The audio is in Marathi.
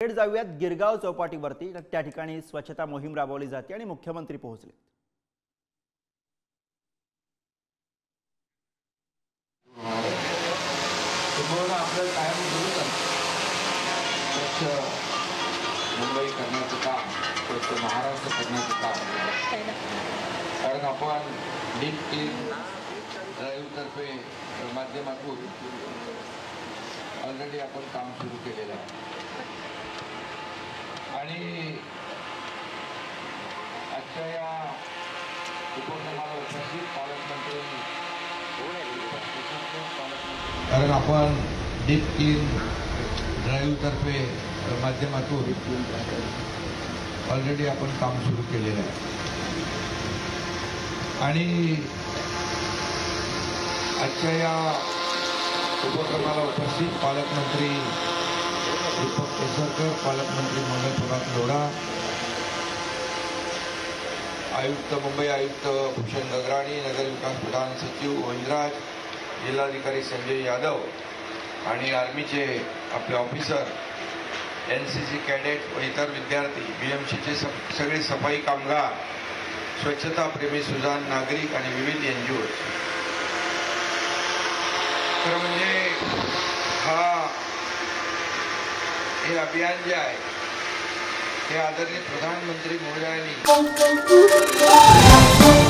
थेट जाऊयात गिरगाव चौपाटीवरती। त्या ठिकाणी स्वच्छता मोहीम राबवली जाते आणि मुख्यमंत्री पोहोचले। आपलं कायम स्वच्छ मुंबई करण्याचं काम, स्वच्छ महाराष्ट्र करण्याचं काम, कारण आपण डीप क्लीन ड्राईव्ह तर्फे माध्यमातून ऑलरेडी आपण काम सुरू केलेलं आहे। आणि आजच्या या उपक्रमाला उपस्थित पालकमंत्री, कारण आपण डीप क्लीन ड्राईव्ह तर्फे माध्यमातून ऑलरेडी आपण काम सुरू केलेलं आहे। आणि आजच्या या उपक्रमाला उपस्थित पालकमंत्री दीपक केसरकर, पालकमंत्री मंगलप्रभात लोढा, आयुक्त मुंबई आयुक्त भूषण गगराणी, नगर विकास प्रधान सचिव गोविंदराज, जिल्हाधिकारी संजय यादव आणि आर्मीचे आपले ऑफिसर, एनसीसी कॅडेट व इतर विद्यार्थी, बीएमसीचे सगळे सफाई कामगार, स्वच्छता प्रेमी सुजाण नागरिक आणि विविध एनजीओ। तर म्हणजे हे अभियान जे आहे हे आदरणीय प्रधानमंत्री महोदयांनी